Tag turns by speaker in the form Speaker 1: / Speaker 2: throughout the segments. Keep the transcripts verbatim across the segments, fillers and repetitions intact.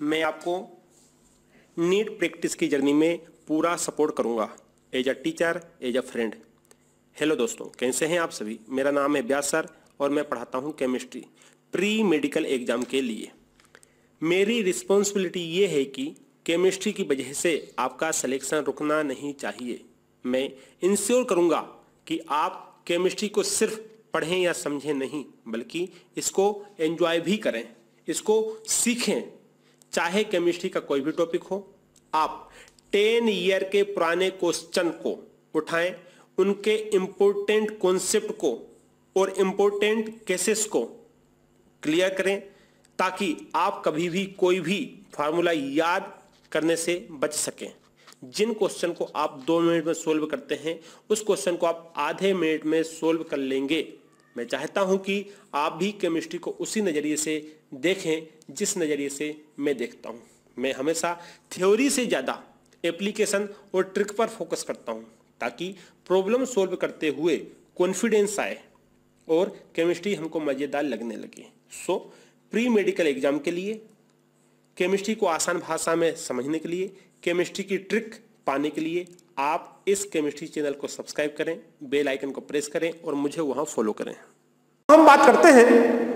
Speaker 1: मैं आपको NEET practice की जर्नी में पूरा सपोर्ट करूंगा as a teacher, as a friend. Hello दोस्तों, कैसे हैं आप सभी? मेरा नाम है व्यास सर और मैं पढ़ाता हूं केमिस्ट्री प्री मेडिकल एग्जाम के लिए। मेरी रिस्पॉन्सिबिलिटी ये है कि केमिस्ट्री की वजह से आपका सिलेक्शन रुकना नहीं चाहिए। मैं इंश्योर करूंगा कि आप केमिस्ट्री को सिर्फ पढ़ें या समझें नहीं, बल्कि इसको एंजॉय भी करें, इसको सीखें। चाहे केमिस्ट्री का कोई भी टॉपिक हो, आप टेन ईयर के पुराने क्वेश्चन को उठाएं, उनके इंपॉर्टेंट कॉन्सेप्ट को और इंपॉर्टेंट केसेस को क्लियर करें, ताकि आप कभी भी कोई भी फार्मूला याद करने से बच सकें। जिन क्वेश्चन को आप दो मिनट में सोल्व करते हैं, उस क्वेश्चन को आप आधे मिनट में सोल्व कर लेंगे। मैं चाहता हूं कि आप भी केमिस्ट्री को उसी नज़रिए से देखें जिस नज़रिए से मैं देखता हूं। मैं हमेशा थ्योरी से ज़्यादा एप्लीकेशन और ट्रिक पर फोकस करता हूं, ताकि प्रॉब्लम सोल्व करते हुए कॉन्फिडेंस आए और केमिस्ट्री हमको मज़ेदार लगने लगे। सो प्री मेडिकल एग्जाम के लिए, केमिस्ट्री को आसान भाषा में समझने के लिए, केमिस्ट्री की ट्रिक पाने के लिए आप इस केमिस्ट्री चैनल को सब्सक्राइब करें, बेल आइकन को प्रेस करें और मुझे वहां फॉलो करें।
Speaker 2: हम बात करते हैं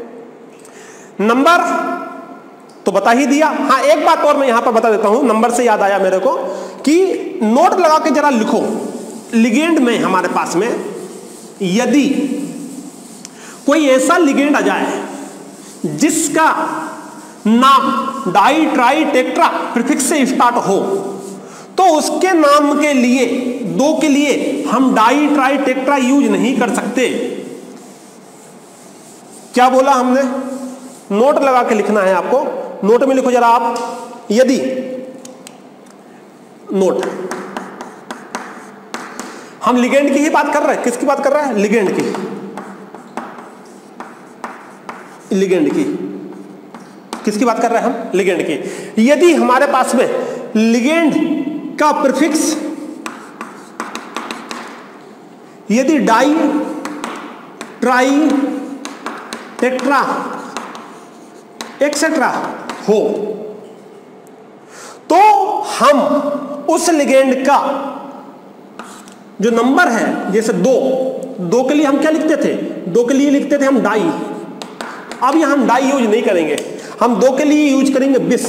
Speaker 2: नंबर तो बता ही दिया। हाँ, एक बात और मैं यहां पर बता देता हूं, नंबर से याद आया मेरे को कि नोट लगा के जरा लिखो। लिगेंड में हमारे पास में यदि कोई ऐसा लिगेंड आ जाए जिसका नाम डाई ट्राई टेट्रा प्रीफिक्स से स्टार्ट हो, तो उसके नाम के लिए, दो के लिए हम डाई ट्राई टेट्रा यूज नहीं कर सकते। क्या बोला हमने? नोट लगा के लिखना है आपको। नोट में लिखो जरा आप, यदि नोट, हम लिगेंड की ही बात कर रहे हैं। किसकी बात कर रहे हैं? लिगेंड की। लिगेंड की किसकी बात कर रहे हैं हम? लिगेंड की। यदि हमारे पास में लिगेंड का प्रीफिक्स यदि डाई ट्राई टेट्रा एक्सेट्रा हो, तो हम उस लिगेंड का जो नंबर है, जैसे दो, दो के लिए हम क्या लिखते थे? दो के लिए लिखते थे हम डाई। अब यहां हम डाई यूज नहीं करेंगे, हम दो के लिए यूज करेंगे बिस।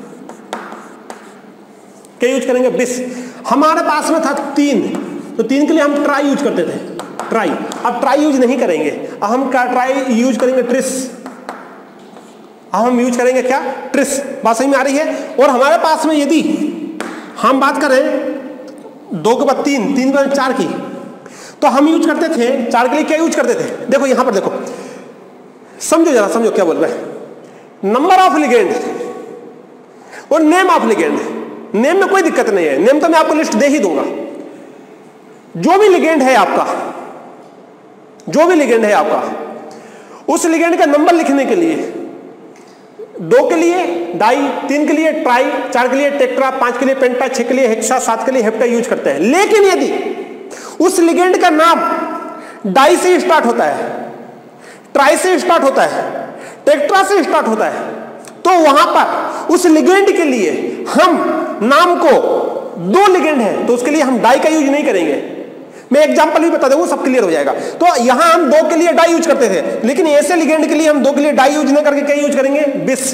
Speaker 2: क्या यूज करेंगे? बिस। हमारे पास में था तीन, तो तीन के लिए हम ट्राई यूज करते थे, ट्राई। अब ट्राई यूज नहीं करेंगे, अब हम क्या ट्राई यूज करेंगे? ट्रिस। अब हम यूज करेंगे क्या? ट्रिस। बात सही में आ रही है? और हमारे पास में यदि हम बात करें दो के बाद तीन, तीन के बाद चार की, तो हम यूज करते थे चार के लिए क्या यूज करते थे? देखो यहां पर देखो, समझो जरा, समझो क्या बोल रहे हैं। नंबर ऑफ लिगेंड और नेम ऑफ लिगेंड। नेम में कोई दिक्कत नहीं है, नेम तो मैं आपको लिस्ट दे ही दूंगा। जो भी लिगेंड है आपका, जो भी लिगेंड है आपका, उस लिगेंड का नंबर लिखने के लिए दो के लिए डाई, तीन के लिए ट्राई, चार के लिए टेट्रा, पांच के लिए पेंटा, छह के लिए हेक्सा, सात के लिए हेप्टा यूज करते हैं। लेकिन यदि उस लिगेंड का नाम डाई से स्टार्ट होता है, ट्राई से स्टार्ट होता है, टेट्रा से स्टार्ट होता है, तो वहां पर उस लिगेंड के लिए हम नाम को, दो लिगेंड है तो उसके लिए हम डाई का यूज नहीं करेंगे। मैं एग्जांपल भी बता दूंगा, सब क्लियर हो जाएगा। तो यहां हम दो के लिए डाई यूज करते थे, लेकिन ऐसे लिगेंड के लिए हम दो के लिए डाई यूज नहीं करके क्या यूज करेंगे? बिस।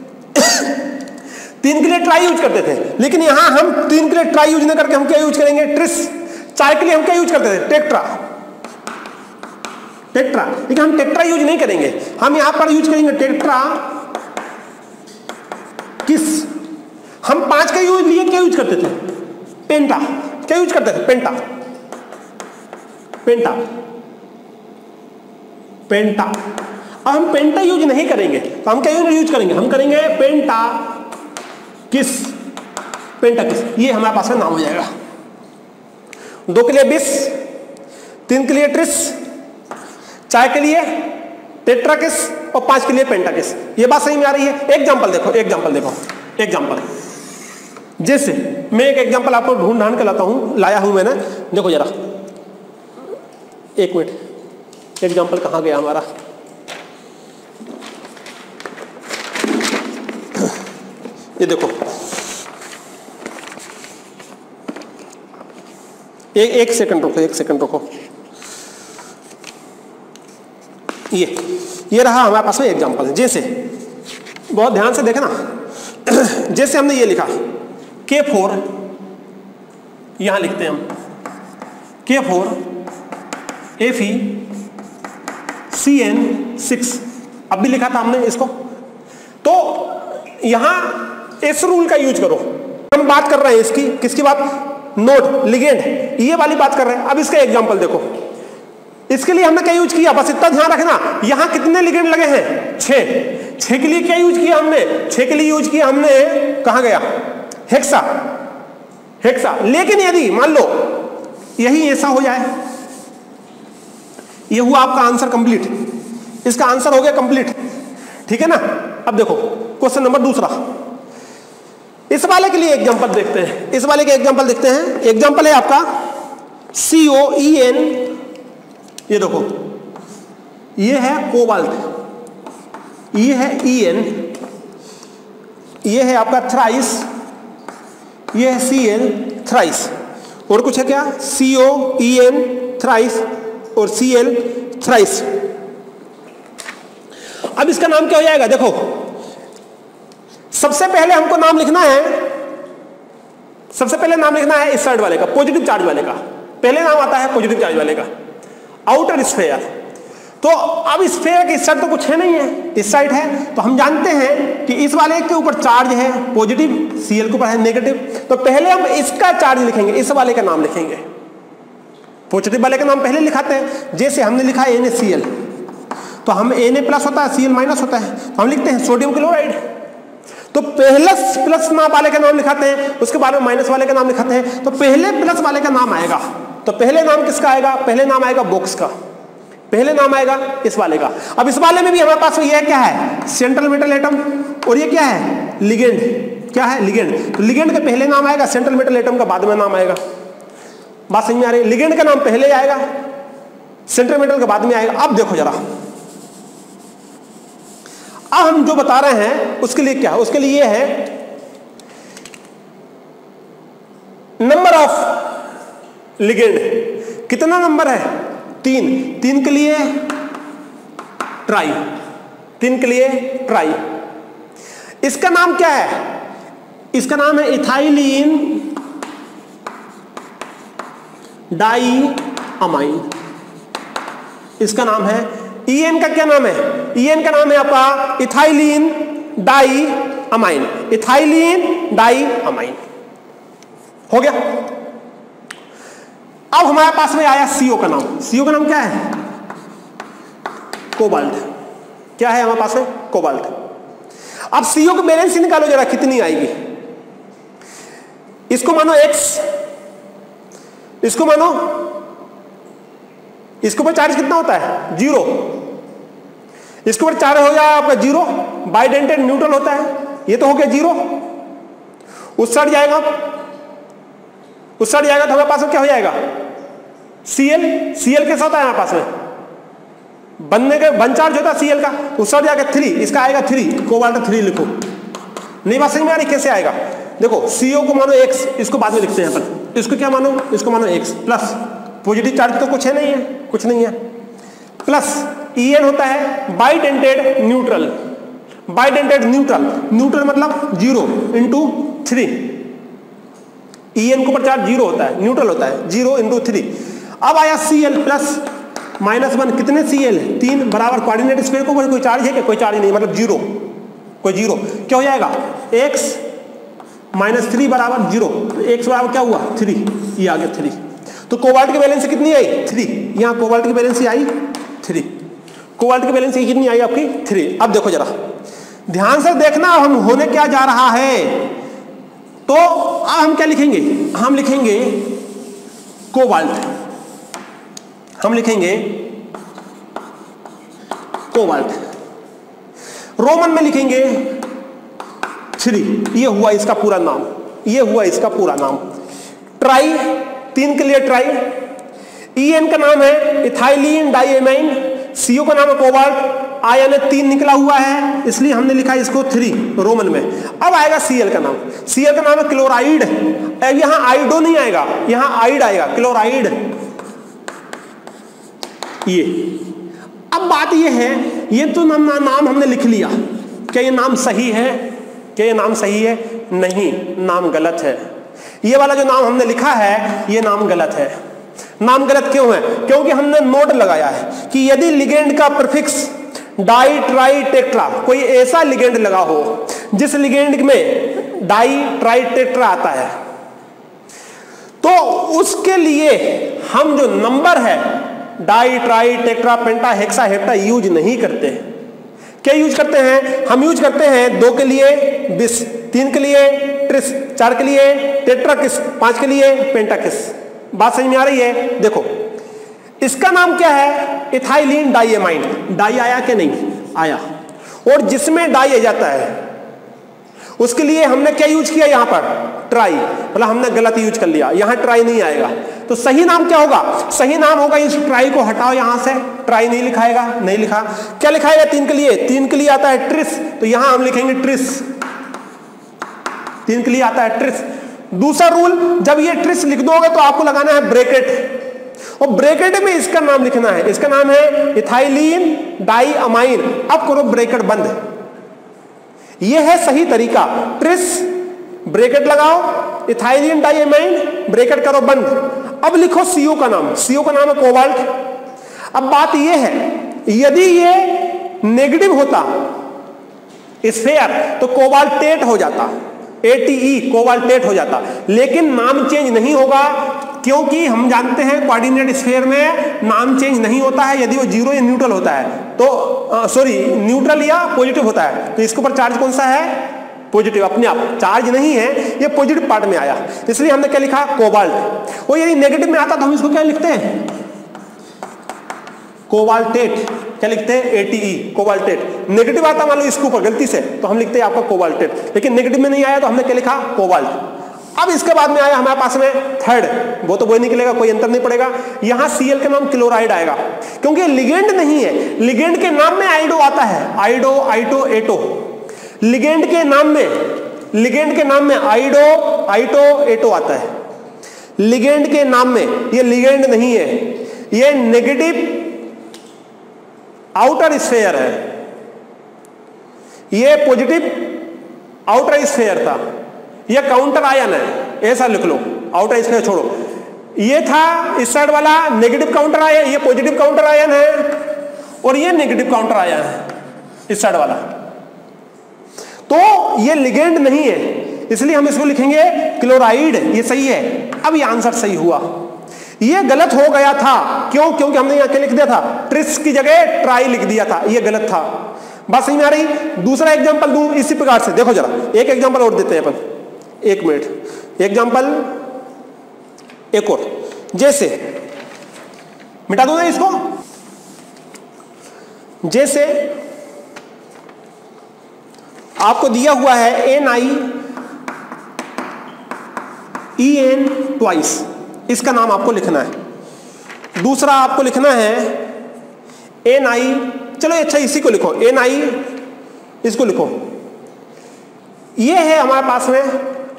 Speaker 2: तीन के लिए ट्राई यूज करते थे, लेकिन यहां हम तीन के लिए ट्राई यूज नहीं करके हम क्या यूज करेंगे? ट्रिस। चार के लिए हम क्या यूज करते थे? टेट्रा। टेट्रा, लेकिन हम टेट्रा यूज नहीं करेंगे, हम यहां पर यूज करेंगे टेट्रा किस। हम पांच का यूज लिए क्या यूज करते थे? पेंटा। क्या यूज करते थे? पेंटा। पेंटा पेंटा अब हम पेंटा यूज नहीं करेंगे, तो हम क्या यूज करेंगे? हम करेंगे पेंटा किस। पेंटा किस, ये हमारे पास में नाम हो जाएगा। दो के लिए बिस, तीन के लिए ट्रिस, चार के लिए टेट्राकिस और पांच के लिए पेंटाकिस। ये बात सही में आ रही है? एग्जांपल देखो, एग्जांपल देखो, एग्जांपल। जैसे मैं एक एग्जांपल आपको ढूंढ ढांढ के लाता हूं, लाया हूं मैंने। देखो जरा, एक मिनट, एग्जांपल कहां गया हमारा? ये देखो, ए, एक सेकंड रुको, एक सेकंड रुको। ये ये रहा हमारे पास में एग्जांपल। जैसे बहुत ध्यान से देखना, जैसे हमने ये लिखा के फोर, यहां लिखते हैं हम K four F E C N six, अब भी लिखा था हमने इसको। तो यहां इस रूल का यूज करो। हम बात कर रहे हैं इसकी, किसकी बात, नोड लिगेंड, ये वाली बात कर रहे हैं। अब इसका एग्जांपल देखो, इसके लिए हमने क्या यूज किया, बस इतना ध्यान रखना, यहां कितने लिगेंड लगे हैं, छह। छह के लिए क्या यूज किया हमने, छह के लिए यूज किया हमने, कहां गया, हेक्सा, हेक्सा। लेकिन यदि मान लो यही ऐसा हो जाए, ये हुआ आपका आंसर कंप्लीट, इसका आंसर हो गया कंप्लीट, ठीक है ना। अब देखो क्वेश्चन नंबर दूसरा, इस वाले के लिए एग्जांपल देखते हैं, इस वाले के एग्जांपल देखते हैं। एग्जांपल है आपका सी ओ ई एन, ये देखो, ये है कोबाल्ट, ये है ई एन, ये है आपका थ्राइस, ये है सी एल थ्राइस, और कुछ है क्या, सी ओ ई एन थ्राइस और सी एल थ्राइस। अब इसका नाम क्या हो जाएगा, देखो सबसे पहले हमको नाम लिखना है, सबसे पहले नाम लिखना है इस साइड वाले का, पॉजिटिव चार्ज वाले का। पहले नाम आता है पॉजिटिव चार्ज वाले का, आउटर स्फेयर। तो अब स्फेयर की इस साइड तो कुछ है नहीं है, इस साइड है, तो हम जानते हैं कि इस वाले के ऊपर चार्ज है पॉजिटिव, सीएल के ऊपर है नेगेटिव। तो पहले हम इसका चार्ज लिखेंगे, इस वाले का नाम लिखेंगे, पॉजिटिव वाले का नाम पहले लिखाते हैं। जैसे हमने लिखा है एन ए सी एल, तो हम एन ए प्लस होता है, सी एल माइनस होता है, तो हम लिखते हैं सोडियम क्लोराइड। तो पहले प्लस नाम वाले का नाम लिखाते हैं, उसके बाद में माइनस वाले का नाम लिखाते हैं। तो पहले प्लस वाले का नाम आएगा, तो पहले नाम किसका आएगा, पहले नाम आएगा बॉक्स का, पहले नाम आएगा इस वाले का। अब इस वाले में भी हमारे पास ये क्या है, सेंट्रल मेटल एटम, और ये क्या है, लिगेंड, क्या है, लिगेंड। तो लिगेंड का पहले नाम आएगा, सेंट्रल मेटल एटम का बाद में नाम आएगा। बात समझ में आ रही है, लिगेंड का नाम पहले आएगा, सेंट्रल मेटल का बाद में आएगा। अब देखो जरा, अब हम जो बता रहे हैं उसके लिए क्या है, उसके लिए ये है नंबर ऑफ लिगेंड, कितना नंबर है, तीन। तीन के लिए ट्राई, तीन के लिए ट्राई। इसका नाम क्या है, इसका नाम है इथाइलिन डाई अमाइन, इसका नाम है। ई एन का क्या नाम है, ई एन का नाम है आपका ethylene diamine, ethylene diamine, हो गया। अब हमारे पास में आया सीओ का नाम, सीओ का नाम क्या है, कोबाल्ट, क्या है हमारे पास में, कोबाल्ट। अब सीओ की बैलेंस निकालो जरा, कितनी आएगी, इसको मानो एक्स, इसको मानो, इसके ऊपर चार्ज कितना होता है, जीरो, इसके ऊपर चार्ज हो जाए आपका जीरो, बाइडेंटेड न्यूट्रल होता है, ये तो हो गया जीरो। उस साइड जाएगा, उस साइड जाएगा तो हमारे पास में क्या हो जाएगा, सीएल, सीएल कैसा होता है हमारे पास में, बनने के बन चार्ज होता है सीएल का, उस साइड जाएगा थ्री, इसका आएगा थ्री, कोबाल्ट थ्री लिखो। नहीं बात समझ में आ रही, कैसे आएगा, देखो सीओ को मानो एक्स, इसको बाद में लिखते हैं अपन, इसको क्या मानो, इसको मानो एक्स, प्लस पॉजिटिव चार्ज तो कुछ है नहीं है, कुछ नहीं है, प्लस ई एन होता है bidentate neutral, bidentate neutral, neutral मतलब zero into three, E N के ऊपर चार्ज जीरो होता है, न्यूट्रल होता है, जीरो इंटू थ्री। अब आया C L plus minus one, कितने सी एल, तीन, बराबर कोऑर्डिनेट स्क्वायर को कोई चार्ज है क्या, कोई चार्ज नहीं, मतलब जीरो, कोई जीरो, क्या हो जाएगा, एक्स माइनस थ्री बराबर जीरो, एक्स बराबर क्या हुआ, थ्री, ये आ गया थ्री। तो कोबाल्ट की बैलेंस कितनी आई, थ्री, यहां कोबाल्ट की बैलेंस आई थ्री, कोबाल्ट की बैलेंस कितनी आई आपकी, थ्री। अब देखो जरा ध्यान से देखना, हम होने क्या जा रहा है, तो अब हम क्या लिखेंगे, हम लिखेंगे कोबाल्ट, हम लिखेंगे कोबाल्ट, रोमन में लिखेंगे थ्री, ये हुआ इसका पूरा नाम, ये हुआ इसका पूरा नाम। ट्राई, तीन के लिए ट्राई, ई एन का नाम है इथाइलिन डाइएमाइन, सीओ का नाम है कोबाल्ट, आयन है तीन निकला हुआ है, इसलिए हमने लिखा इसको थ्री रोमन में। अब आएगा Cl का नाम, Cl का नाम है क्लोराइड। अब यहां आइडो नहीं आएगा, यहां आइड आएगा, क्लोराइड। ये अब बात ये है, ये तो नाम नाम हमने लिख लिया, क्या ये नाम सही है? क्या ये नाम सही है? नहीं, नाम गलत है। ये वाला जो नाम हमने लिखा है ये नाम गलत है। नाम गलत क्यों है? क्योंकि हमने नोट लगाया है कि यदि लिगेंड का प्रीफिक्स डाई ट्राई टेट्रा, कोई ऐसा लिगेंड लगा हो जिस लिगेंड में डाई ट्राई टेट्रा आता है, तो उसके लिए हम जो नंबर है di tri tetra penta hexa hepta use नहीं करते। क्या यूज करते हैं? हम यूज करते हैं दो के लिए बिस, तीन के लिए ट्रिस, चार के लिए टेट्राकिस, पांच के लिए पेंटाकिस। बात समझ में आ रही है? देखो इसका नाम क्या है? Ethylene diamine. डाई आया कि नहीं आया? और जिसमें डाई आ जाता है उसके लिए हमने क्या यूज किया? यहां पर ट्राई, मतलब हमने गलत यूज कर लिया, यहां ट्राई नहीं आएगा। तो सही नाम क्या होगा? सही नाम होगा, इस ट्राई को हटाओ यहां से, ट्राई नहीं लिखाएगा, नहीं लिखा। क्या लिखाएगा तीन के लिए? तीन के लिए आता है ट्रिस, तो यहां हम लिखेंगे ट्रिस। तीन के लिए आता है ट्रिस। दूसरा रूल, जब ये ट्रिस लिख दोगे तो आपको लगाना है ब्रैकेट, और ब्रैकेट में इसका नाम लिखना है। इसका नाम है इथाइलिन डाइअमाइन। अब करो ब्रैकेट बंद। यह है सही तरीका। ट्रिस ब्रैकेट लगाओ, इथाइलिन डाइअमाइन ब्रैकेट करो बंद। अब लिखो सीओ का नाम। सीओ का नाम है कोबाल्ट। अब बात यह है, यदि ये नेगेटिव होता स्फेयर तो कोबाल्टेट हो जाता, एटीई कोबाल्टेट हो जाता, लेकिन नाम चेंज नहीं होगा, क्योंकि हम जानते हैं कोऑर्डिनेट स्फीयर में नाम चेंज नहीं होता है यदि वो जीरो या न्यूट्रल होता है, तो सॉरी न्यूट्रल या पॉजिटिव होता है। तो इसके ऊपर चार्ज कौन सा है? पॉजिटिव, अपने आप चार्ज नहीं है, ये पॉजिटिव पार्ट में आया, इसलिए हमने क्या लिखा? कोबाल्ट। और यदि नेगेटिव में आता तो हम इसको क्या लिखते हैं? कोबाल्टेट। क्या लिखते हैं? ATE cobaltate. नेगेटिव आता मान लो इसके ऊपर गलती से, तो हम लिखते हैं आपका कोबाल्टेट, लेकिन नेगेटिव में नहीं आया तो हमने क्या लिखा? कोबाल्ट। अब इसके बाद में आया हमारे पास में थर्ड, वो तो वही निकलेगा, कोई अंतर नहीं पड़ेगा। यहां Cl का नाम क्लोराइड आएगा, क्योंकि लिगेंड नहीं है। लिगेंड के नाम में आइडो आता है, आइडो, आइटो, एटो। लिगेंड के नाम में लिगेंड के नाम में आइडो, आइटो, एटो आता है। लिगेंड के नाम में, ये लिगेंड नहीं है, ये नेगेटिव आउटर स्फेयर है, ये पॉजिटिव आउटर स्फेयर था, ये काउंटर आयन है, ऐसा लिख लो। आउटर स्फेयर छोड़ो, ये था इस साइड वाला नेगेटिव काउंटर आयन, ये पॉजिटिव काउंटर आयन है, और ये नेगेटिव काउंटर आयन है इस साइड वाला। तो ये लिगेंड नहीं है, इसलिए हम इसको लिखेंगे क्लोराइड। ये सही है। अब ये आंसर सही हुआ। ये गलत हो गया था, क्यों? क्योंकि हमने यहां क्या लिख दिया था? ट्रिस की जगह ट्राई लिख दिया था, ये गलत था। बात समझ में आ रही? दूसरा एग्जांपल दूं इसी प्रकार से, देखो जरा, एक एग्जांपल और देते हैं अपन, एक मिनट। एग्जांपल एक और, जैसे मिटा दो ना इसको। जैसे आपको दिया हुआ है N I E N twice, इसका नाम आपको लिखना है। दूसरा आपको लिखना है एन आई, चलो अच्छा इसी को लिखो, एन आई, इसको लिखो। ये है हमारे पास में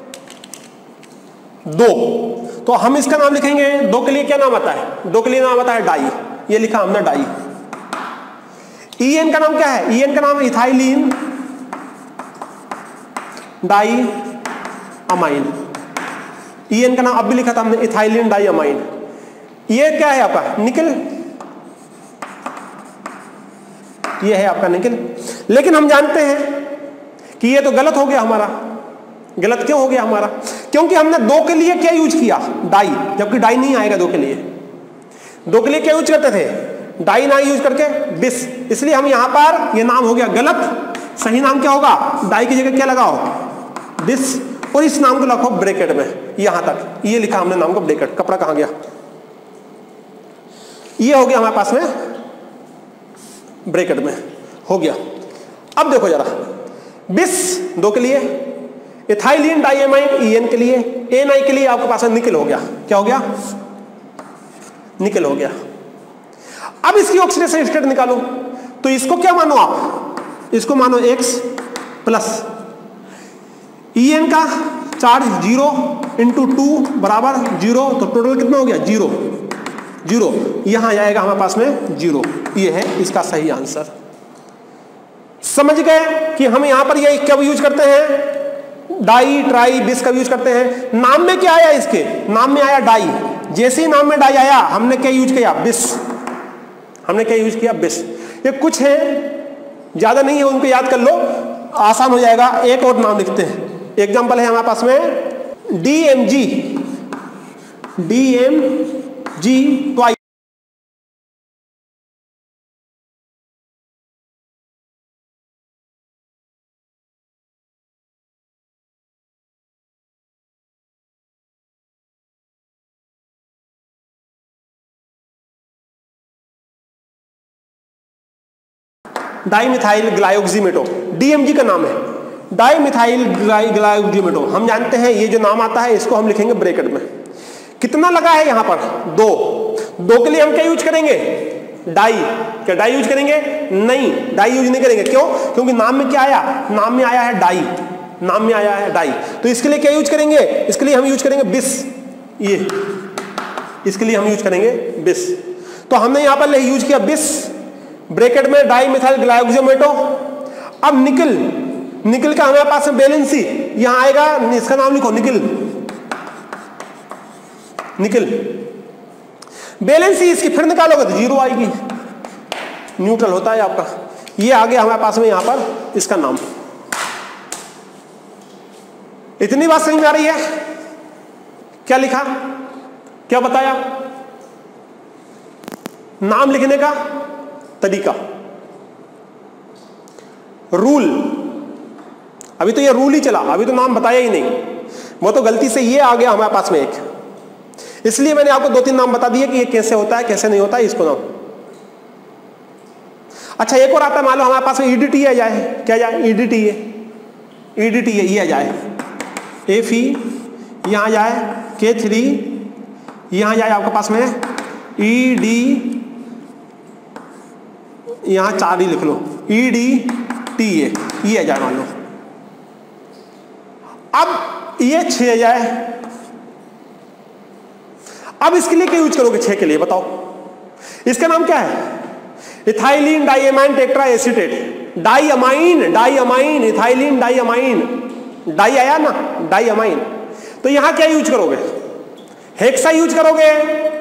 Speaker 2: दो, तो हम इसका नाम लिखेंगे। दो के लिए क्या नाम आता है? दो के लिए नाम आता है डाई, ये लिखा हमने डाई। ई एन का नाम क्या है? ई एन का नाम ethylene diamine. E N का नाम अब भी लिखा था हमने, इथाइलिन डाई अमाइन। ये क्या है आपका? निकल, ये है आपका निकल। लेकिन हम जानते हैं कि ये तो गलत हो गया हमारा। गलत क्यों हो गया हमारा? क्योंकि हमने दो के लिए क्या यूज किया? डाई, जबकि डाई नहीं आएगा दो के लिए। दो के लिए क्या यूज करते थे? डाई ना यूज करके बिस, इसलिए हम यहां पर ये नाम हो गया गलत। सही नाम क्या होगा? डाई की जगह क्या लगाओ? बिस, और इस नाम को लिखो ब्रैकेट में, यहां तक ये लिखा हमने नाम को ब्रैकेट। कपड़ा कहां गया? ये हो गया हमारे पास में ब्रैकेट में हो गया। अब देखो जरा, बिस दो के लिए, इथाइलिन डाइएमाइन ई एन के लिए, एन आई के लिए आपके पास निकल हो गया। क्या हो गया? निकल हो गया। अब इसकी ऑक्सीडेशन स्टेट निकालो, तो तो इसको क्या मानो आप, इसको मानो x प्लस ई एन का चार्ज जीरो इंटू टू बराबर जीरो, तो टोटल कितना हो गया जीरो जीरो, यहां आएगा हमारे पास में जीरो। ये है इसका सही आंसर। समझ गए कि हम यहां पर ये कब यूज करते हैं, डाई ट्राई बिस कब यूज करते हैं। नाम में क्या आया, इसके नाम में आया डाई, जैसे ही नाम में डाई आया हमने क्या यूज किया, बिस, हमने क्या यूज किया, बिस। ये कुछ है, ज्यादा नहीं है, उनको याद कर लो, आसान हो जाएगा। एक और नाम लिखते हैं, एग्जांपल है हमारे पास में D M G, D M G twice, dimethyl glyoximato, DMG का नाम है, डाइमिथाइल ग्लाइकोक्सीमेटो। हम जानते हैं ये जो नाम आता है इसको हम लिखेंगे ब्रैकेट में। कितना लगा है यहां पर, दो, दो के लिए हम क्या यूज करेंगे, डाई। क्या डाई यूज करेंगे, नहीं, डाई यूज नहीं करेंगे। क्यों, क्योंकि नाम में क्या आया, नाम में आया है डाई, नाम में आया है डाई, तो इसके लिए क्या यूज करेंगे, इसके लिए हम यूज करेंगे बिस, ये इसके लिए हम यूज करेंगे बिस। तो हमने यहां पर यूज किया बिस, ब्रैकेट में डाइमिथाइल ग्लाइकोक्सीमेटो। अब निकल, निकल का हमारे पास में बैलेंसी यहां आएगा, इसका नाम लिखो निकल, निकल बैलेंसी इसकी फिर निकालोगे तो जीरो आएगी, न्यूट्रल होता है आपका। ये आ गया हमारे पास में यहां पर इसका नाम। इतनी बात समझ में आ रही है, क्या लिखा, क्या बताया, नाम लिखने का तरीका, रूल। अभी तो ये रूल ही चला, अभी तो नाम बताया ही नहीं, वो तो गलती से ये आ गया हमारे पास में एक, इसलिए मैंने आपको दो तीन नाम बता दिए कि ये कैसे होता है कैसे नहीं होता है इसको नाम। अच्छा एक और आता है, मान लो हमारे पास में ईडीटी आ जाए, क्या जाए, ईडीटी है, ईडीटी है, ये आ जाए एफ ई, यहां जाए के थ्री, यहां जाए आपके पास में ई डी, यहां चार ही लिख लो, ई डी टी ए, ये आ जाए मान लो। अब ये छह जाए, अब इसके लिए क्या यूज करोगे, छह के लिए बताओ, इसका नाम क्या है, ethylene diamine tetra acetate, diamine, diamine, ethylene diamine, di आया ना, डाइअमाइन। तो यहां क्या यूज करोगे, हेक्सा यूज करोगे,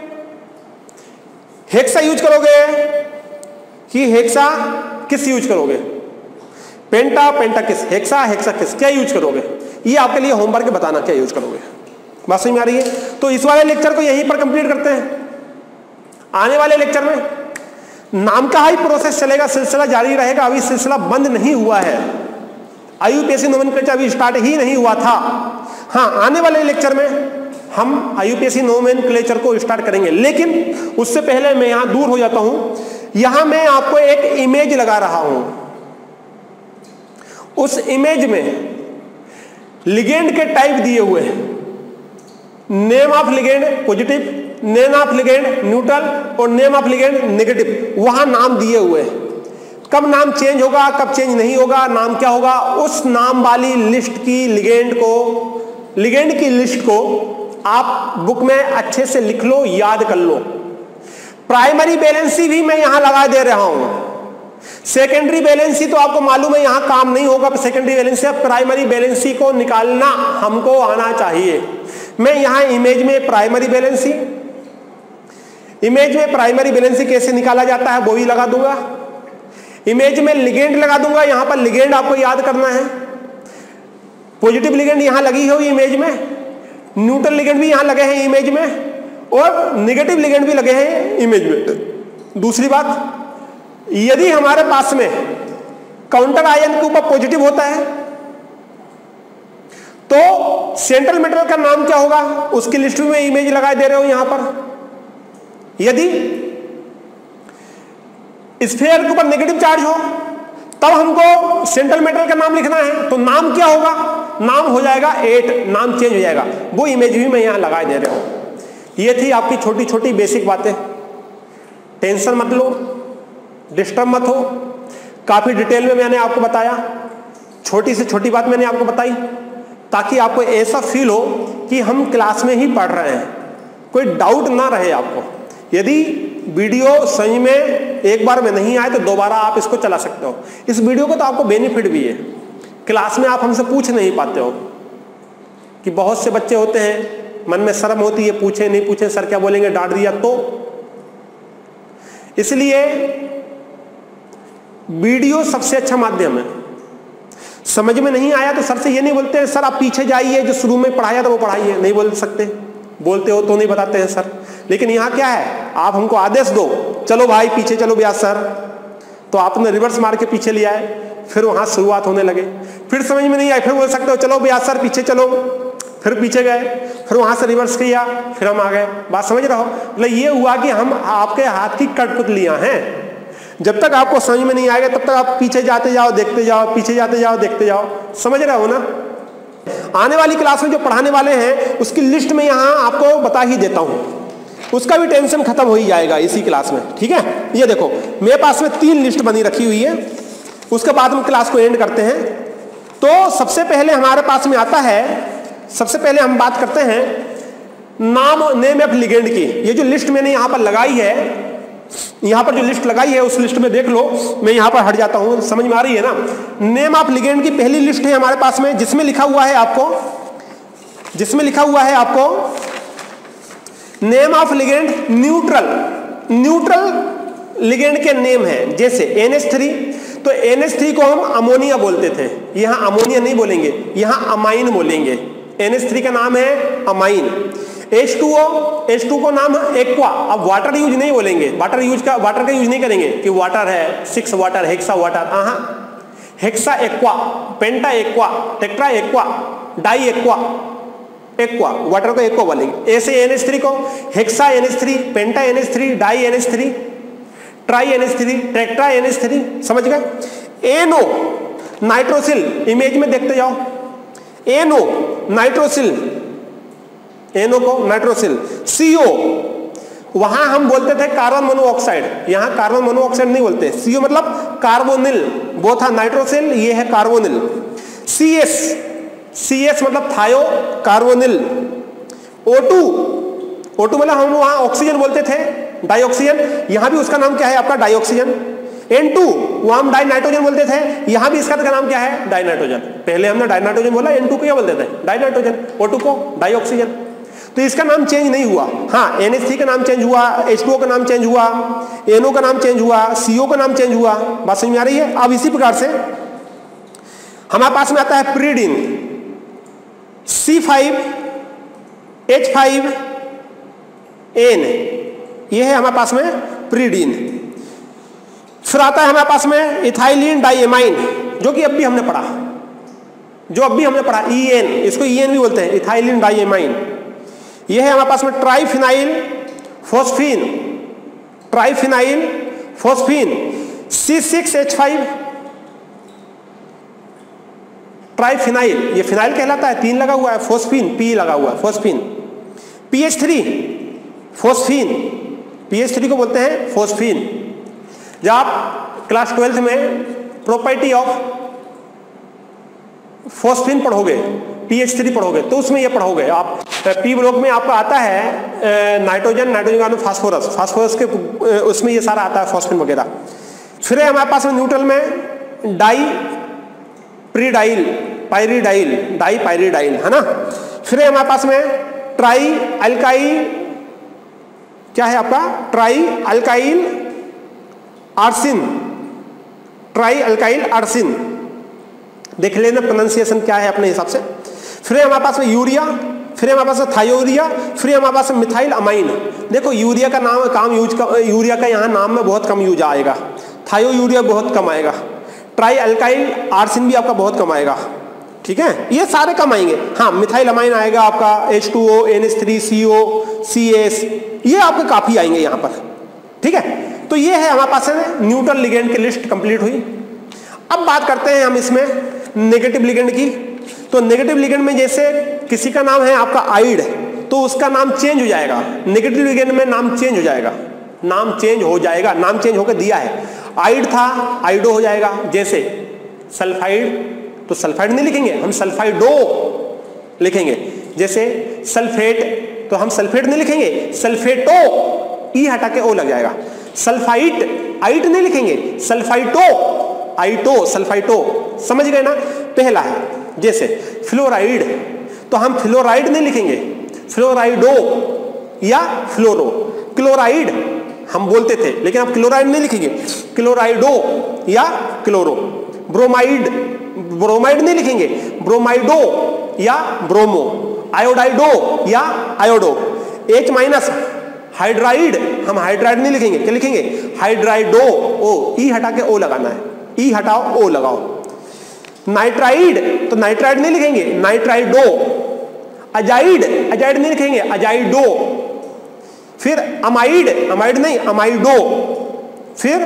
Speaker 2: हेक्सा यूज करोगे कि हेक्सा किस यूज करोगे, पेंटा, पेंटा किस, हेक्सा, हेक्सा किस, क्या यूज करोगे, ये आपके लिए होमवर्क बताना क्या यूज करोगे। बात समझ में आ रही है। तो इस वाले लेक्चर को यहीं पर कंप्लीट करते हैं। आने वाले लेक्चर में नाम का ही प्रोसेस चलेगा, सिलसिला जारी रहेगा, अभी सिलसिला बंद नहीं हुआ है, आईयूपीएससी नोमेनक्लेचर अभी स्टार्ट ही नहीं हुआ था। हाँ, आने वाले लेक्चर में हम आईयूपीएससी नोमेनक्लेचर को स्टार्ट करेंगे, लेकिन उससे पहले मैं यहां दूर हो जाता हूं। यहां मैं आपको एक इमेज लगा रहा हूं, उस इमेज में लिगेंड के टाइप दिए हुए हैं, name of ligand positive, name of ligand neutral और नेम ऑफ लिगेंड नेगेटिव, वहां नाम दिए हुए हैं। कब नाम चेंज होगा, कब चेंज नहीं होगा, नाम क्या होगा, उस नाम वाली लिस्ट की लिगेंड को, लिगेंड की लिस्ट को आप बुक में अच्छे से लिख लो, याद कर लो। प्राइमरी बैलेंसी भी मैं यहां लगा दे रहा हूं, सेकेंडरी बैलेंसी तो आपको मालूम है यहां काम नहीं होगा, सेकेंडरी बैलेंसी, प्राइमरी बैलेंसी को निकालना हमको आना चाहिए। मैं यहां इमेज में प्राइमरी बैलेंसी, इमेज में प्राइमरी बैलेंसी कैसे निकाला जाता है वो भी लगा दूंगा, इमेज में लिगेंड लगा दूंगा। यहां पर लिगेंड आपको याद करना है, पॉजिटिव लिगेंड यहां लगी हुई इमेज में, न्यूट्रल लिगेंड भी यहां लगे हैं इमेज में, और नेगेटिव लिगेंड भी लगे हैं इमेज में। दूसरी बात, यदि हमारे पास में काउंटर आयन के ऊपर पॉजिटिव होता है तो सेंट्रल मेटल का नाम क्या होगा, उसकी लिस्ट में इमेज लगा दे रहे हो यहां पर। यदि स्फीयर के ऊपर नेगेटिव चार्ज हो तब हमको सेंट्रल मेटल का नाम लिखना है, तो नाम क्या होगा, नाम हो जाएगा एट, नाम चेंज हो जाएगा, वो इमेज भी मैं यहां लगा दे रहा हूं। ये थी आपकी छोटी छोटी बेसिक बातें, टेंशन मत लो, डिस्टर्ब मत हो, काफी डिटेल में मैंने आपको बताया, छोटी से छोटी बात मैंने आपको बताई, ताकि आपको ऐसा फील हो कि हम क्लास में ही पढ़ रहे हैं, कोई डाउट ना रहे आपको। यदि वीडियो सही में एक बार में नहीं आए तो दोबारा आप इसको चला सकते हो। इस वीडियो को तो आपको बेनिफिट भी है, क्लास में आप हमसे पूछ नहीं पाते हो कि बहुत से बच्चे होते हैं मन में शर्म होती है, पूछे नहीं पूछे सर क्या बोलेंगे, डांट दिया तो। इसलिए वीडियो सबसे अच्छा माध्यम है। समझ में नहीं आया तो सर से ये नहीं बोलते हैं सर आप पीछे जाइए, जो शुरू में पढ़ाया था वो पढ़ाइए, नहीं बोल सकते। बोलते हो तो नहीं बताते हैं सर। लेकिन यहाँ क्या है, आप हमको आदेश दो, चलो भाई पीछे चलो व्यास सर, तो आपने रिवर्स मार के पीछे लिया है, फिर वहां शुरुआत होने लगे, फिर समझ में नहीं आई, फिर बोल सकते हो चलो व्यास सर पीछे चलो, फिर पीछे गए, फिर वहां से रिवर्स किया, फिर हम आ गए। बात समझ रहे हो? मतलब ये हुआ कि हम आपके हाथ की कठपुतलियां हैं। जब तक आपको समझ में नहीं आएगा तब तक आप पीछे जाते जाओ, देखते जाओ, पीछे जाते जाओ, देखते जाओ। समझ रहे हो ना? आने वाली क्लास में जो पढ़ाने वाले हैं उसकी लिस्ट में यहां आपको बता ही देता हूं, उसका भी टेंशन खत्म हो ही जाएगा इसी क्लास में। ठीक है, ये देखो मेरे पास में तीन लिस्ट बनी रखी हुई है, उसके बाद हम क्लास को एंड करते हैं। तो सबसे पहले हमारे पास में आता है, सबसे पहले हम बात करते हैं नाम नेम ऑफ लिगेंड की। ये जो लिस्ट मैंने यहां पर लगाई है, यहां पर जो लिस्ट लगाई है उस लिस्ट में देख लो, मैं यहां पर हट जाता हूं, समझ में आ रही है ना? नेम ऑफ लिगेंड की पहली लिस्ट है हमारे पास में, जिसमें लिखा हुआ है आपको, जिसमें लिखा हुआ है आपको name of ligand neutral, neutral ligand के नेम है। जैसे एन एच थ्री, तो एन एच थ्री को हम अमोनिया बोलते थे, यहां अमोनिया नहीं बोलेंगे, यहां अमाइन बोलेंगे। एन एच थ्री का नाम है ammine. H two O, H two को नाम है एक्वा। अब वाटर यूज नहीं बोलेंगे, वाटर यूज का वाटर का यूज नहीं करेंगे कि वाटर है, सिक्स वाटर, हेक्सा वाटर, हाँ hexa aqua, penta aqua, tetra aqua, di aqua, aqua water को एक्वा बोलेंगे। ऐसे एन एच थ्री को hexa N H three, penta N H three, di N H three, tri N H three, tetra N H three. समझ गए? एनो nitrosyl, image में देखते जाओ, एनो nitrosyl, एनो को नाइट्रोसिल। सीओ, वहां हम बोलते थे कार्बन मोनोऑक्साइड, यहां कार्बन मोनोऑक्साइड नहीं बोलते, सीओ मतलब कार्बोनिल, वो था नाइट्रोसिल, ये है कार्बोनिल। सीएस, सीएस मतलब thiocarbonyl. O two, O two मतलब हम वहां ऑक्सीजन बोलते थे, डाइऑक्सीजन, यहां भी उसका नाम क्या है आपका डाइऑक्सीजन। एन टू, वहां हम डाई नाइट्रोजन बोलते थे, यहां भी इसका नाम क्या है डाई नाइट्रोजन। पहले हमने डाई नाइट्रोजन बोला, एन टू को क्या बोलते थे डाई नाइट्रोजन, ओ टू को डाइऑक्सीजन। तो इसका नाम चेंज नहीं हुआ। हाँ, एन एच थ्री का नाम चेंज हुआ, एच टू ओ का नाम चेंज हुआ, एनओ का नाम चेंज हुआ, सीओ का नाम चेंज हुआ। बात समझ में आ रही है? अब इसी प्रकार से हमारे पास में आता है pyridine, C five H five N, ये है हमारे पास में प्रीडिन। फिर आता है हमारे पास में इथाइलिन डाइएमाइन, जो कि अब भी हमने पढ़ा, जो अब भी हमने पढ़ा, ई एन, इसको ई एन भी बोलते हैं, इथाइलिन डाइएमाइन। यह है हमारे पास में triphenyl phosphine, triphenyl phosphine, C six H five triphenyl, ये फिनाइल कहलाता है, तीन लगा हुआ है, फॉस्फीन पी लगा हुआ है, phosphine. P H three phosphine, P H three को बोलते हैं फॉस्फीन। जब आप क्लास ट्वेल्थ में प्रॉपर्टी ऑफ फॉस्फीन पढ़ोगे, पी एच थ्री पढ़ोगे, तो उसमें ये पढ़ोगे आप, पी ब्लॉक में आपका आता है नाइट्रोजन, नाइट्रोजन का फास्फोरस, फास्फोरस के उसमें ये सारा आता है फॉस्फीन वगैरह। फिर है हमारे पास में न्यूट्रल में डाई प्रीडाइल, पायरीडाइल, डाई पायरीडाइल, है ना। फिर है हमारे पास में ट्राई अल्काइल, क्या है आपका tri alkyl arsine, tri alkyl arsine, देख लेना प्रोनाउंसिएशन क्या है अपने हिसाब से। फिर हमारे पास में यूरिया, फिर हमारे पास थायोरिया, फिर हमारे पास मिथाइल अमाइन। देखो यूरिया का नाम काम यूज का, यूरिया का यहाँ नाम में बहुत कम यूज आएगा, थायो यूरिया बहुत कम आएगा, ट्राई अल्काइल आर्सिन भी आपका बहुत कम आएगा, ठीक है, ये सारे कम आएंगे। हाँ, मिथाइल अमाइन आएगा आपका, H two O, N H three, C O, C S, ये आपके काफी आएंगे यहाँ पर, ठीक है। तो ये है हमारे पास न्यूट्रल लिगेंड की लिस्ट कंप्लीट हुई। अब बात करते हैं हम इसमें नेगेटिव लिगेंड की। तो नेगेटिव लिगेंड में जैसे किसी का नाम है आपका आइड, तो उसका नाम चेंज हो जाएगा, नेगेटिव लिगेंड में नाम चेंज हो जाएगा, नाम चेंज हो जाएगा, नाम चेंज होकर दिया है। आइड था आइडो हो जाएगा। जैसे सल्फाइड तो सल्फाइड नहीं लिखेंगे, हम सल्फाइडो लिखेंगे। जैसे सल्फेट तो हम सल्फेट नहीं लिखेंगे, सल्फेटो, ई हटा के ओ लग जाएगा। सल्फाइट आइट नहीं लिखेंगे, सल्फाइटो, आइटो, सल्फाइटो, समझ गए ना। पहला है। जैसे फ्लोराइड तो हम फ्लोराइड नहीं लिखेंगे, फ्लोराइडो या फ्लोरो। क्लोराइड हम बोलते थे लेकिन अब क्लोराइड नहीं लिखेंगे, क्लोराइडो या क्लोरो। ब्रोमाइड ब्रोमाइड नहीं लिखेंगे, ब्रोमाइडो या ब्रोमो। आयोडाइडो या आयोडो। H माइनस हाइड्राइड हम हाइड्राइड नहीं लिखेंगे, क्या लिखेंगे, हाइड्राइडो, ओ, ई हटा के ओ लगाना है, ई हटाओ ओ लगाओ। नाइट्राइड तो नाइट्राइड नहीं लिखेंगे, नाइट्राइडो। अजाइड अजाइड नहीं लिखेंगे, अजाइडो। फिर अमाइड अमाइड नहीं, अमाइडो। फिर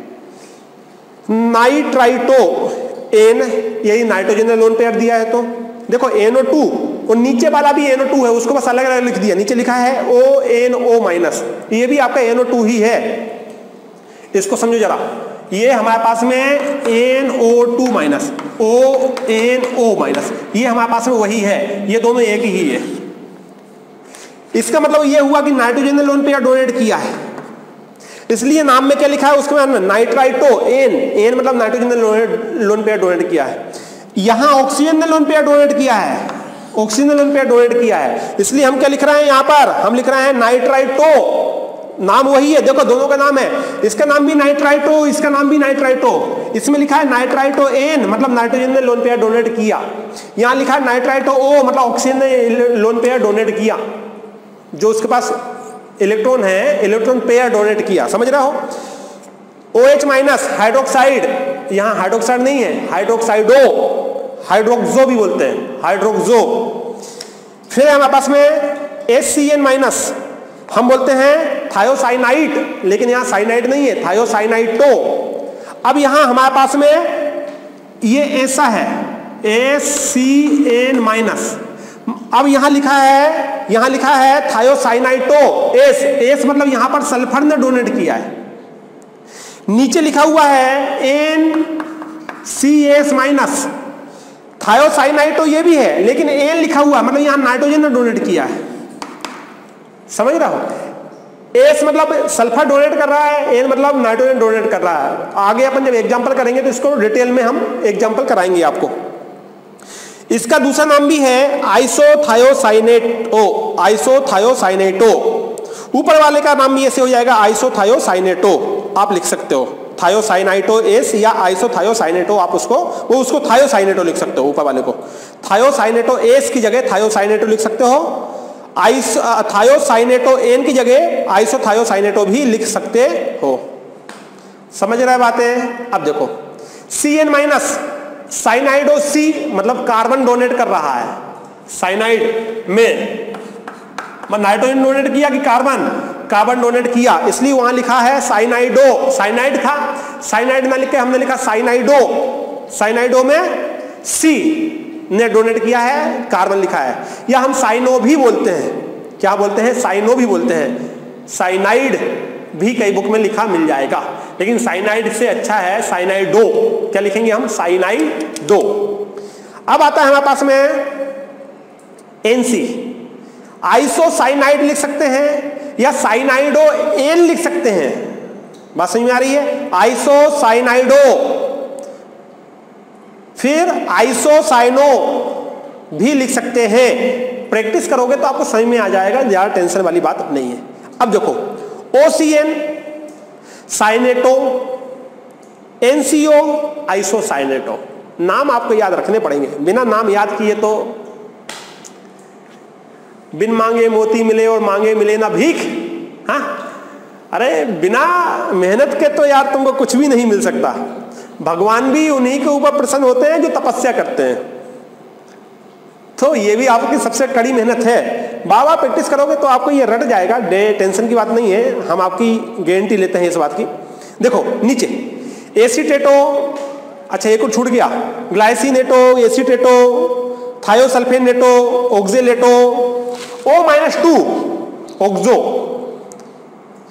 Speaker 2: नाइट्राइटो, एन, यही नाइट्रोजन लोन पेयर दिया है तो देखो एन ओ टू और नीचे वाला भी एन ओ टू है, उसको बस अलग अलग लिख दिया। नीचे लिखा है ओ एन ओ माइनस, ये भी आपका एन ओ टू ही है। इसको समझो जरा, ये हमारे पास में N O two minus, O N O minus, ये हमारे पास में वही है, ये दोनों एक ही है। इसका मतलब ये हुआ कि नाइट्रोजन ने लोन पेयर डोनेट किया है, इसलिए नाम में क्या लिखा है उसके बाद में नाइट्राइटो, एन, एन मतलब नाइट्रोजन ने लोन पेयर डोनेट किया है। यहां ऑक्सीजन ने लोन पेयर डोनेट किया है, ऑक्सीजन ने लोन पेयर डोनेट किया है, इसलिए हम क्या लिख रहे हैं यहां पर, हम लिख रहे हैं नाइट्राइटो। नाम वही है, देखो दोनों का नाम है, इसका नाम भी नाइट्राइटो, इसका नाम भी नाइट्राइटो। इसमें लिखा है नाइट्राइटो एन मतलब नाइट्रोजन ने लोन पेयर डोनेट किया, यहां लिखा है नाइट्राइटो ओ मतलब ऑक्सीजन ने लोन पेयर डोनेट किया, जो उसके पास इलेक्ट्रॉन है, इलेक्ट्रॉन पेयर डोनेट किया, समझ रहे हो। OH माइनस हाइड्रोक्साइड, यहां हाइड्रोक्साइड नहीं है, हाइड्रोक्साइडो, हाइड्रोक्सो भी बोलते हैं, हाइड्रोक्सो। फिर हमारे पास में एच सी एन माइनस, हम बोलते हैं थायोसाइनाइट, लेकिन यहां साइनाइड नहीं है, थायोसाइनाइटो। अब यहां हमारे पास में ये ऐसा है, एच सी एन माइनस। अब यहां लिखा है, यहां लिखा है थायोसाइनाइटो, एस, एस मतलब यहां पर सल्फर ने डोनेट किया है। नीचे लिखा हुआ है N C S minus, thiocyanato ये भी है लेकिन एन लिखा हुआ है, मतलब यहां नाइट्रोजन ने डोनेट किया है, समझ रहा हो। एस मतलब सल्फर डोनेट कर रहा है, एन मतलब नाइट्रोजन डोनेट कर रहा है। आगे अपन जब एग्जांपल करेंगे तो इसको डिटेल में हम एग्जांपल कराएंगे आपको। इसका दूसरा नाम भी है आइसोथायोसाइनेटो, आइसोथायोसाइनेटो। ऊपर वाले का नाम भी ऐसे हो जाएगा आइसोथायोसाइनेटो, आप लिख सकते हो थायोसाइनाइटो एस या आइसोथायोसाइनेटो, आप उसको वो उसको थायोसाइनेटो लिख सकते हो। ऊपर वाले को थायोसाइनेटो एस की जगह थायोसाइनेटो लिख सकते हो, आइस थायोसाइनेटो एन की जगह आइसोथायोसाइनेटो भी लिख सकते हो। समझ रहे बातें। अब देखो सी एन माइनस, साइनाइडो सी मतलब कार्बन डोनेट कर रहा है, साइनाइड में नाइट्रोजन डोनेट किया कि कार्बन, कार्बन डोनेट किया, इसलिए वहां लिखा है साइनाइडो। साइनाइड था, साइनाइड ना लिख के हमने लिखा साइनाइडो, साइनाइडो में सी ने डोनेट किया है, कार्बन लिखा है। या हम साइनो भी बोलते हैं, क्या बोलते हैं, साइनो भी बोलते हैं। साइनाइड भी कई बुक में लिखा मिल जाएगा, लेकिन साइनाइड से अच्छा है साइनाइडो। क्या लिखेंगे हम, साइनाइडो। अब आता है हमारे पास में एनसी, आइसोसाइनाइड लिख सकते हैं या साइनाइडो एन लिख सकते हैं। बात समझ में आ रही है, आइसोसाइनाइडो। फिर आइसोसाइनो भी लिख सकते हैं। प्रैक्टिस करोगे तो आपको समझ में आ जाएगा, ज्यादा टेंशन वाली बात नहीं है। अब देखो ओसीएन साइनेटो, एनसीओ आइसोसाइनेटो, नाम आपको याद रखने पड़ेंगे, बिना नाम याद किए तो बिन मांगे मोती मिले और मांगे मिले ना भीख। हाँ, अरे बिना मेहनत के तो यार तुमको कुछ भी नहीं मिल सकता। भगवान भी उन्हीं के ऊपर प्रसन्न होते हैं जो तपस्या करते हैं, तो ये भी आपकी सबसे कड़ी मेहनत है। बाबा प्रैक्टिस करोगे तो आपको ये रट जाएगा, डे टेंशन की बात नहीं है, हम आपकी गारंटी लेते हैं इस बात की। देखो नीचे एसीटेटो, अच्छा एक और छूट गया, glycinato, acetato, thiosulphato, oxalato, O minus two oxo,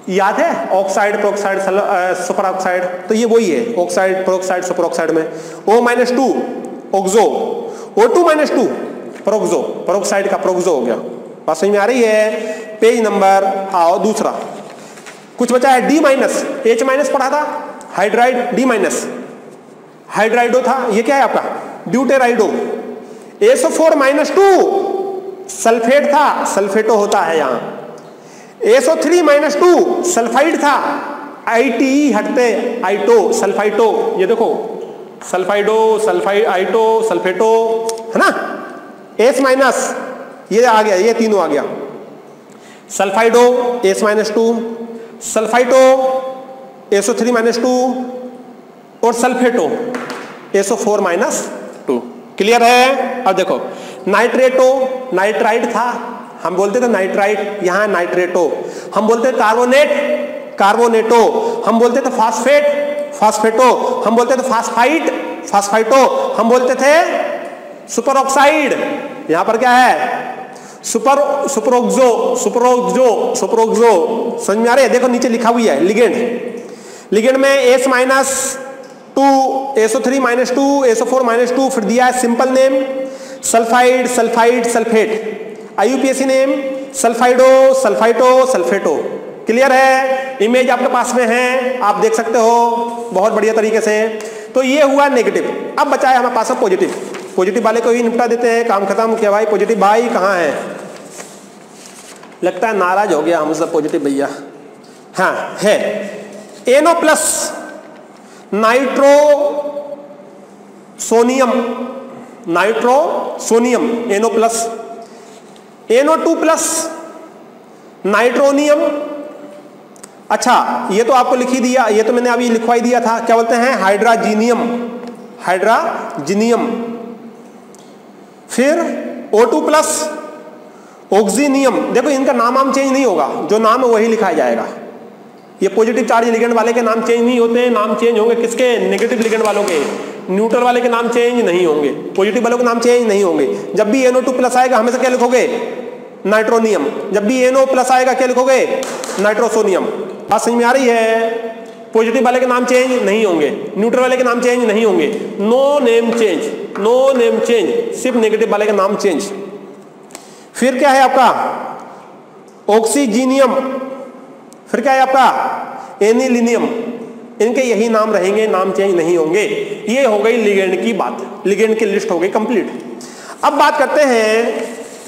Speaker 2: याद है ऑक्साइड पेरोक्साइड सुपर ऑक्साइड, तो ये वही है ऑक्साइड पेरोक्साइड सुपर ऑक्साइड में O minus two oxo, O two minus two peroxo, peroxide का पेरोक्सो हो गया। बात समझ में आ रही है? पेज नंबर आओ दूसरा, कुछ बचा है D माइनस, H माइनस पढ़ा था हाइड्राइड, D माइनस हाइड्राइडो था, ये क्या है आपका ब्यूटेराइडो। S O four minus two sulphate था, सल्फेटो होता है यहाँ। S O three minus two sulphide था, आई टी ई हटते आइटो सल्फाइटो, ये देखो सल्फाइडो सल्फाइड आइटो सल्फेटो है ना। एस माइनस ये आ गया, ये तीनों आ गया, sulphido S minus two, sulphito S O three minus two और sulphato S O four minus two. Clear है? अब देखो नाइट्रेटो नाइट्राइड था, हम बोलते थे नाइट्राइट, यहां नाइट्रेटो, हम बोलते थे कार्बोनेट कार्बोनेटो, हम बोलते थे फास्फेट फास्फेटो, हम बोलते थे फास्फाइट फास्फाइटो, हम बोलते थे सुपर ऑक्साइड, यहां पर क्या है सुपर सुपरोक्सो सुपरोक्सो सुपरोक्सो। समझ में आ रही है? देखो नीचे लिखा हुआ है लिगेंड, लिगेंड में S minus two S O three minus two S O four minus two, फिर दिया है simple name sulphide sulphide sulphate, I U P A C name sulphido sulphito sulphato. Clear है? इमेज आपके पास में है, आप देख सकते हो बहुत बढ़िया तरीके से। तो ये हुआ नेगेटिव। अब बचा है हमारे पास में पॉजिटिव, पॉजिटिव वाले को ही निपटा देते हैं, काम खत्म किया भाई। पॉजिटिव भाई कहाँ है? लगता है नाराज हो गया हमसे पॉजिटिव भैया। हाँ है, N O plus nitrosonium, nitrosonium N O plus, N O two plus nitronium. अच्छा ये तो आपको लिख ही दिया, ये तो मैंने अभी लिखवाई दिया था, क्या बोलते हैं हाइड्राजीनियम, हाइड्राजीनियम। फिर O टू प्लस ऑक्सीनियम, देखो इनका नाम आम चेंज नहीं होगा, जो नाम है वही लिखा जाएगा। ये पॉजिटिव चार्ज लिगेंड वाले के नाम चेंज नहीं होते, नाम चेंज होंगे किसके? नेगेटिव लिगेंड वालों के। न्यूट्रल वाले के नाम चेंज नहीं होंगे, पॉजिटिव वालों के नाम चेंज नहीं होंगे। जब भी एन ओ टू प्लस आएगा हमेशा क्या लिखोगे? नाइट्रोनियम। जब भी एन ओ प्लस आएगा क्या लिखोगे? नाइट्रोसोनियम। बात समझ में आ रही है? पॉजिटिव वाले के नाम चेंज नहीं होंगे, न्यूट्रल वाले के नाम चेंज नहीं होंगे, no name change, no name change, सिर्फ नेगेटिव वाले का नाम चेंज। फिर क्या है आपका? ऑक्सीजीनियम। फिर क्या है आपका? एनिलिनियम। इनके यही नाम रहेंगे, नाम चेंज नहीं होंगे। ये हो गई लिगेंड की बात, लिगेंड की लिस्ट हो गई कंप्लीट। अब बात करते हैं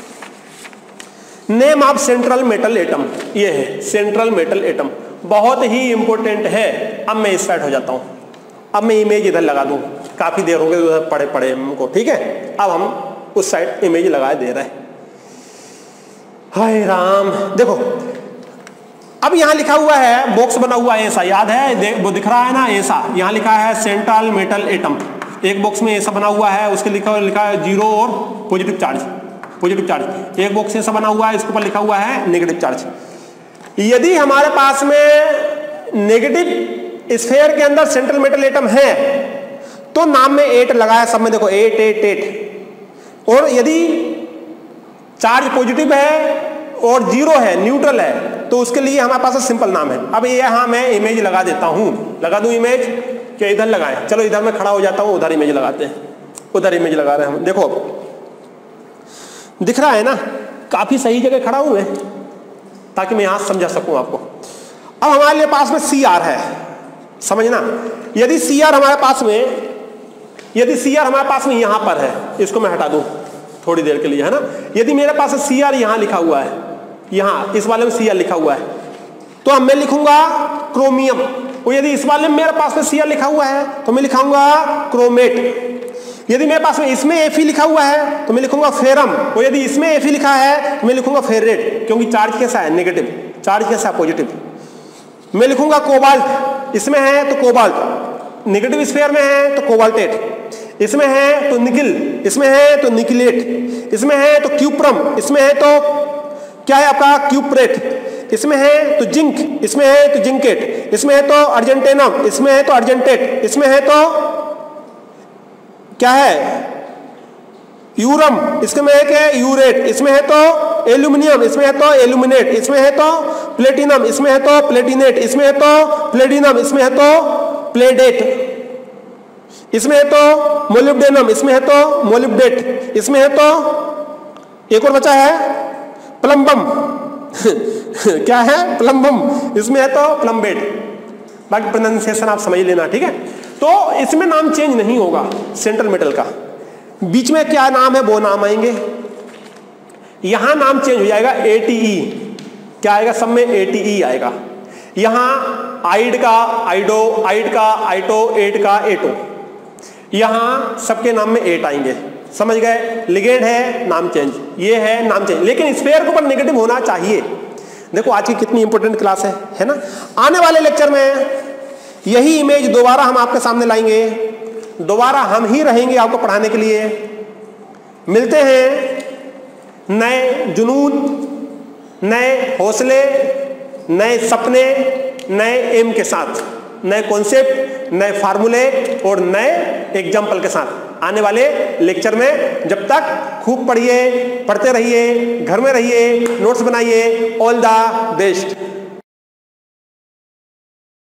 Speaker 2: name of central metal atom. ये है सेंट्रल मेटल एटम, बहुत ही इंपॉर्टेंट है। अब मैं इस साइड हो जाता हूं, अब मैं इमेज इधर लगा दूं, काफी देर हो गई उधर पड़े पड़े हमको, ठीक है। अब हम उस साइड इमेज लगा दे रहे हैं। हाय राम, देखो अब यहां लिखा हुआ है, बॉक्स बना हुआ है ऐसा, याद है वो दिख रहा है ना ऐसा, यहां लिखा है सेंट्रल मेटल एटम। एक बॉक्स में ऐसा बना हुआ है, उसके लिखा लिखा है जीरो और पॉजिटिव चार्ज, पॉजिटिव चार्ज। एक बॉक्स ऐसा बना हुआ है, इसके ऊपर लिखा हुआ है नेगेटिव चार्ज। यदि हमारे पास में नेगेटिव स्फीयर के अंदर सेंट्रल मेटल एटम है तो नाम में एट लगाया, सब में देखो एट एट एट। और यदि चार्ज पॉजिटिव है और जीरो है, न्यूट्रल है, तो उसके लिए हमारे पास सिंपल नाम है। अब ये यहां मैं इमेज लगा देता हूं, लगा दूं इमेज क्या? इधर लगाएं, चलो इधर मैं खड़ा हो जाता हूं, उधर इमेज लगाते हैं, उधर इमेज लगा रहे हैं हम। देखो दिख रहा है ना, काफी सही जगह खड़ा हूं मैं ताकि मैं यहां समझा सकूं आपको। अब हमारे लिए पास में सी आर है, समझना। यदि सी आर हमारे पास में यदि सी आर हमारे पास में यहां पर है, इसको मैं हटा दूं थोड़ी देर के लिए, है ना। यदि मेरे पास सी आर यहां लिखा हुआ है, यहां इस वाले में सी आर लिखा हुआ है, तो अब मैं लिखूंगा क्रोमियम। और यदि इस वाले में मेरे पास में सी आर लिखा हुआ है तो मैं लिखाऊंगा क्रोमेट। यदि मेरे पास में इसमें एफी लिखा हुआ है तो मैं लिखूंगा फेरम। और यदि इसमें एफी लिखा है तो मैं लिखूंगा फेरेट, क्योंकि चार्ज कैसा है? नेगेटिव। चार्ज कैसा है? पॉजिटिव। मैं लिखूंगा कोबाल्ट, इसमें है तो कोबाल्ट, नेगेटिव स्फीयर में है तो कोबाल्टेट, इसमें है तो निकिल, इसमें है तो निकिलेट, इसमें है तो क्यूप्रम, इसमें है तो क्या है आपका? क्यूप्रेट, इसमें है तो जिंक, इसमें है तो जिंकेट, इसमें है तो अर्जेंटेनम, इसमें है तो अर्जेंटेट, इसमें है तो क्या है? यूरम, इसमें है क्या? यूरेट, इसमें है तो एल्यूमिनियम, इसमें है तो एल्यूमिनेट, इसमें है तो प्लेटिनम, इसमें है तो प्लेटिनेट, इसमें है तो प्लेटिनम, इसमें है तो प्लेडेट, इसमें है तो मोलिब्डेनम, इसमें है तो मोलिब्डेट, इसमें है तो एक और बचा है प्लम्बम क्या है? प्लम्बम, इसमें है तो प्लम्बेट। बाकी प्रोनाउंसिएशन आप समझ लेना, ठीक है। तो इसमें नाम चेंज नहीं होगा सेंट्रल मेटल का, बीच में क्या नाम है वो नाम आएंगे, यहां नाम चेंज हो जाएगा एटीई, क्या आएगा? सब में एटीई आएगा। यहां आइड का आइडो, आइड का आइटो, एट का एटो, यहां सबके नाम में एट आएंगे, समझ गए? लिगेंड है नाम चेंज, ये है नाम चेंज, लेकिन स्फीयर के ऊपर नेगेटिव होना चाहिए। देखो आज की कितनी इंपॉर्टेंट क्लास है, है ना। आने वाले लेक्चर में यही इमेज दोबारा हम आपके सामने लाएंगे, दोबारा हम ही रहेंगे आपको पढ़ाने के लिए। मिलते हैं नए जुनून, नए हौसले, नए सपने, नए एम के साथ, नए कॉन्सेप्ट, नए फार्मूले और नए एग्जाम्पल के साथ आने वाले लेक्चर में। जब तक खूब पढ़िए, पढ़ते रहिए, घर में रहिए, नोट्स बनाइए। All the best.